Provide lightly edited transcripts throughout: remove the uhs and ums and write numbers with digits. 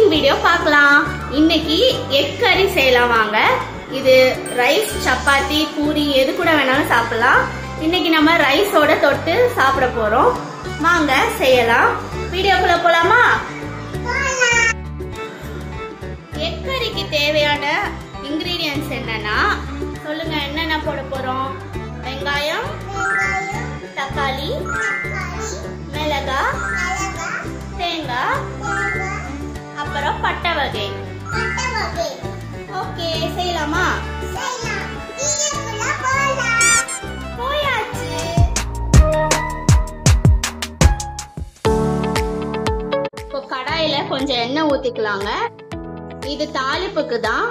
Cooking video பார்க்கலாம். இன்னைக்கு egg கறி செய்யலாம் வாங்க. இது ரைஸ், சப்பாத்தி, பூரி எது கூட வேணாலும் சாப்பிடலாம். இன்னைக்கு நம்ம ரைஸோட தொட்டு சாப்பிட போறோம். வாங்க செய்யலாம். வீடியோக்குள்ள போலாமா? எக் கறிக்கு தேவையான இன்கிரீடியன்ட்ஸ் என்னன்னா சொல்லுங்க, என்னென்ன போட போறோம்? வெங்காயம், தக்காளி, மிளகாய், தேங்காய், அப்புறம் பட்டை வகை. ஓகே, செய்யலாமா? போயாச்சு. இப்போ கடாயில கொஞ்சம் எண்ணெய் ஊத்திக்கலாங்க. இது தாளிப்புக்கு தான்.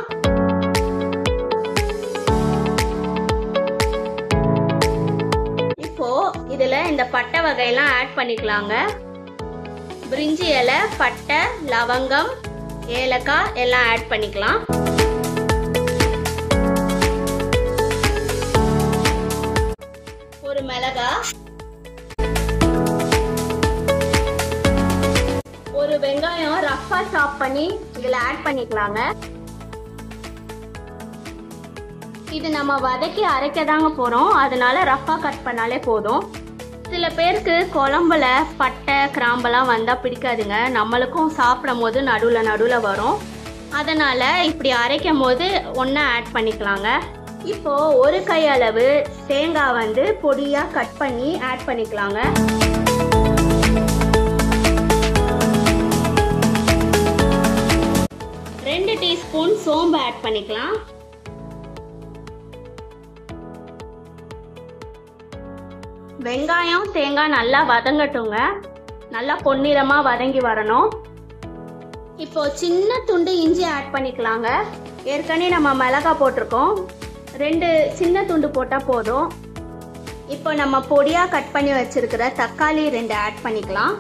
இப்போ இதுல இந்த பட்டை வகையெல்லாம் ஆட் பண்ணிக்கலாங்க. பிரிஞ்சி இலை, பட்டை, லவங்கம், ஏலக்காய் எல்லாம் ஆட் பண்ணிக்கலாம். ஒரு மிளகாய், ஒரு வெங்காயம் ரஃப்பா சாப் பண்ணி இதுல ஆட் பண்ணிக்கலாங்க. இது நம்ம வதக்கி அரைக்க தாங்க போறோம், அதனால ரஃப்பா கட் பண்ணாலே போதும். சில பேருக்கு குழம்புல பட்டை, கிராம்பெல்லாம் வந்தா பிடிக்காதுங்க. நம்மளுக்கும் சாப்பிடும் போது நடுவுல வரும். அதனால இப்படி அரைக்கும் போது ஒண்ணா ஆட் பண்ணிக்கலாங்க. இப்போ ஒரு கை அளவு தேங்காய் வந்து பொடியா கட் பண்ணி ஆட் பண்ணிக்கலாங்க. ரெண்டு டீஸ்பூன் சோம்பு ஆட் பண்ணிக்கலாம். வெங்காயம், தேங்காய் நல்லா வதங்கட்டுங்க. நல்லா பொன்னிறமா வதங்கி வரணும். இப்போ சின்ன துண்டு இஞ்சி ஆட் பண்ணிக்கலாங்க. ஏற்கனவே நம்ம மிளகாய் போட்டிருக்கோம், 2 சின்ன துண்டு போட்டா போதும். இப்போ நம்ம பொடியா கட் பண்ணி வச்சிருக்கிற தக்காளி 2 ஆட் பண்ணிக்கலாம்.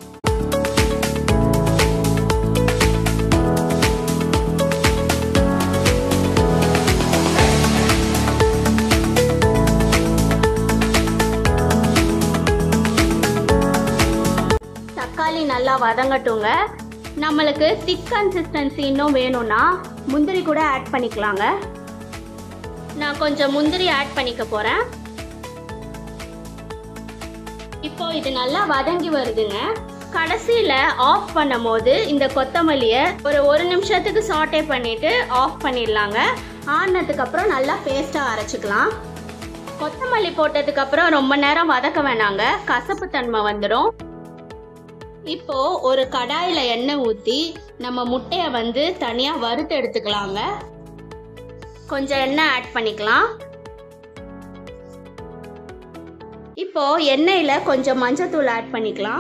தக்காளி நல்லா வதங்கட்டுங்க. நம்மளுக்கு திக் கன்சிஸ்டன்சி இன்னும் வேணும்னா முந்திரி கூட ஆட் பண்ணிக்கலாங்க. நான் கொஞ்சம் முந்திரி ஆட் பண்ணிக்க போறேன். இப்போ இது நல்லா வதங்கி வருதுங்க. கடைசியில ஆஃப் பண்ணும் போது இந்த கொத்தமல்லியை ஒரு நிமிஷத்துக்கு சாட்டே பண்ணிட்டு ஆஃப் பண்ணிடலாங்க. ஆனதுக்கு அப்புறம் நல்லா பேஸ்டா அரைச்சிக்கலாம். கொத்தமல்லி போட்டதுக்கு அப்புறம் ரொம்ப நேரம் வதக்க வேணாங்க, கசப்பு தன்மை வந்துடும். இப்போ ஒரு கடாயில எண்ணெய் ஊத்தி நம்ம முட்டைய வந்து தனியா வறுத்து எடுத்துக்கலாங்க. கொஞ்சம் எண்ணெய் ஆட் பண்ணிக்கலாம். இப்போ எண்ணெயில கொஞ்சம் மஞ்சத்தூள் ஆட் பண்ணிக்கலாம்.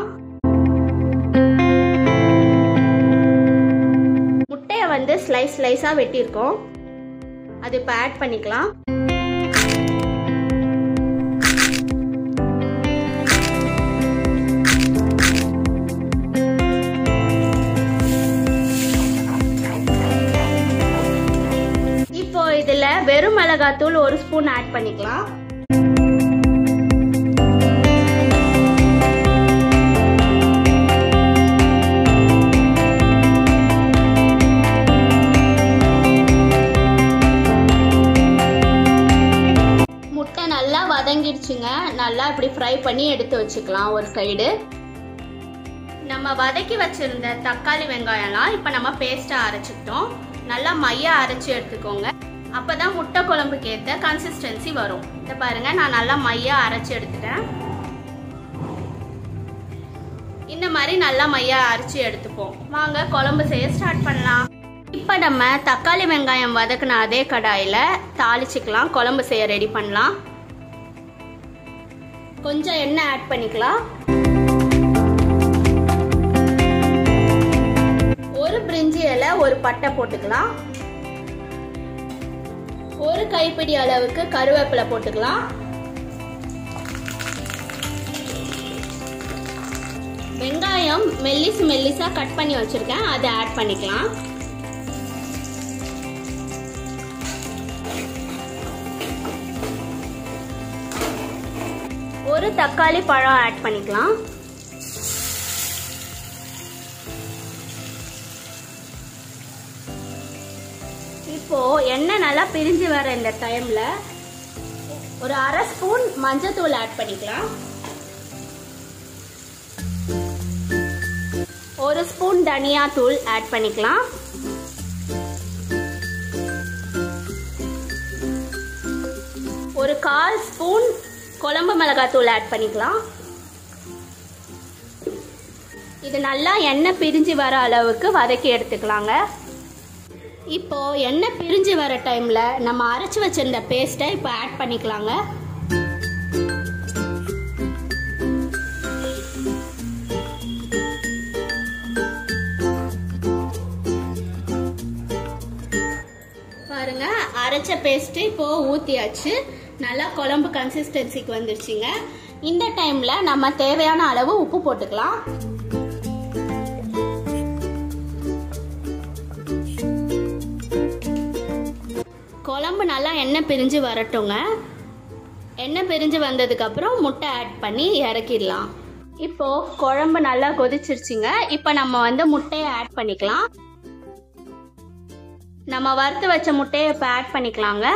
முட்டைய வந்து ஸ்லைஸா வெட்டியிருக்கோம், அது இப்போ ஆட் பண்ணிக்கலாம். இதுல வெறும் மிளகாத்தூள் 1 ஸ்பூன் ஆட் பண்ணிக்கலாம். முட்டை நல்லா வதங்கிடுச்சுங்க. நல்லா இப்படி ஃப்ரை பண்ணி எடுத்து வச்சுக்கலாம் ஒரு சைடு. நம்ம வதக்கி வச்சிருந்த தக்காளி, வெங்காயம்லாம் இப்ப நம்ம பேஸ்டா அரைச்சிட்டோம். நல்லா மையா அரைச்சி எடுத்துக்கோங்க. அப்பதான் முட்டை குழம்புக்கு ஏற்ற கன்சிஸ்டன்சி வரும். இத பாருங்க, நான் நல்லா மையா அரைச்சி எடுத்துட்டேன். இந்த மாதிரி நல்லா மையா அரைச்சி எடுத்துப்போம். வாங்க குழம்பு செய்ய ஸ்டார்ட் பண்ணலாம். இப்ப நம்ம தக்காளி, வெங்காயம் வதக்குன அதே கடாயில தாளிச்சுக்கலாம். குழம்பு செய்ய ரெடி பண்ணலாம். கொஞ்சம் எண்ணெய் ஆட் பண்ணிக்கலாம். ஒரு பிரிஞ்சி இலை, ஒரு பட்டை போட்டுக்கலாம். ஒரு கைப்பிடி அளவுக்கு கருவேப்பிலை போட்டுக்கலாம். வெங்காயம் மெல்லிசா கட் பண்ணி வச்சிருக்கேன், அதை ஆட் பண்ணிக்கலாம். ஒரு தக்காளி பழம் ஆட் பண்ணிக்கலாம். இப்போ எண்ணெய் நல்லா பிரிஞ்சு வர இந்த டைம்ல ஒரு 1/2 ஸ்பூன் மஞ்சத்தூள் ஆட் பண்ணிக்கலாம். 1 ஸ்பூன் தனியா தூள் ஆட் பண்ணிக்கலாம். ஒரு 1/4 ஸ்பூன் குழம்பு மிளகாய் தூள் ஆட் பண்ணிக்கலாம். இது நல்லா எண்ணெய் பிரிஞ்சு வர அளவுக்கு வதக்கி எடுத்துக்கலாங்க. இப்போ எண்ணெய் பிரிஞ்சு வர டைம்ல நம்ம அரைச்சு வச்சிருந்த பேஸ்ட்டை இப்போ ஆட் பண்ணிக்கலாங்க. பாருங்க, அரைச்ச பேஸ்ட் இப்போ ஊத்தியாச்சு. நல்லா குழம்பு கன்சிஸ்டன்சிக்கு வந்துருச்சுங்க. இந்த டைம்ல நம்ம தேவையான அளவு உப்பு போட்டுக்கலாம். குழம்பு நல்லா எண்ணெய் பிரிஞ்சு வரட்டுங்க. எண்ணெய் பிரிஞ்சு வந்ததுக்கு அப்புறம் முட்டை ஆட் பண்ணி இறக்கிடலாம். இப்போ குழம்பு நல்லா கொதிச்சிருச்சுங்க. இப்போ நம்ம முட்டையை ஆட் பண்ணிக்கலாம். நம்ம வறுத்து வச்ச முட்டையை இப்போ ஆட் பண்ணிக்கலாங்க.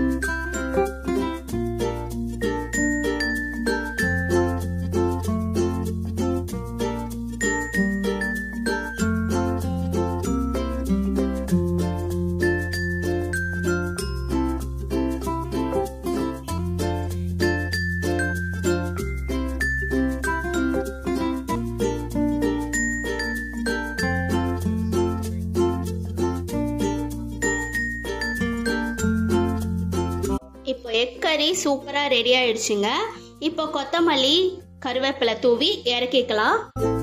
இப்போ எக் கறி சூப்பரா ரெடி ஆயிடுச்சுங்க. இப்போ கொத்தமல்லி கருவேப்பிலை தூவி இறக்கிக்கலாம்.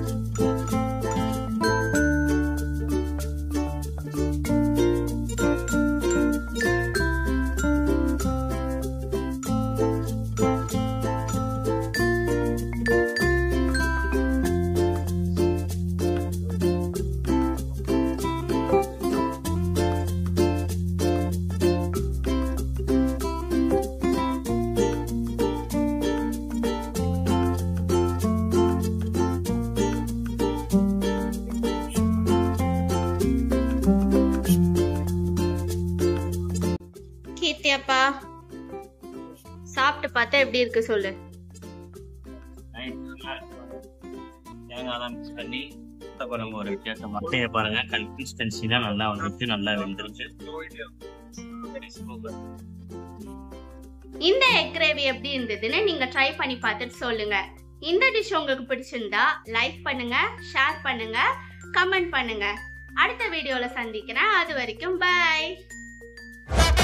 கீர்த்தியப்பா, சாப்பிட்டு பார்த்தா எப்படி இருக்கு சொல்லு. தேங்காய் மிக்ஸ் பண்ணி குழம்பு ஒரு வித்தியாசமா முட்டையை பாருங்க, கன்சிஸ்டன்சி தான் நல்லா வந்துருச்சு, நல்லா வெந்துருச்சு. இந்த எக் கிரேவி எப்படி இருந்ததுன்னு நீங்க ட்ரை பண்ணி பார்த்துட்டு சொல்லுங்க. இந்த டிஷ் உங்களுக்கு பிடிச்சிருந்தா லைக் பண்ணுங்க, ஷேர் பண்ணுங்க, கமெண்ட் பண்ணுங்க. அடுத்த வீடியோல சந்திக்கிறேன். அது வரைக்கும் பை.